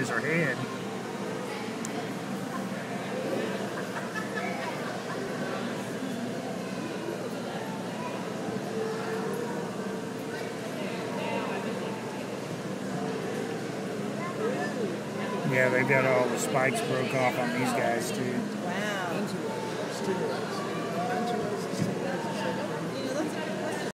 is her head. Yeah, they've got all the spikes broke off on these guys too. Wow.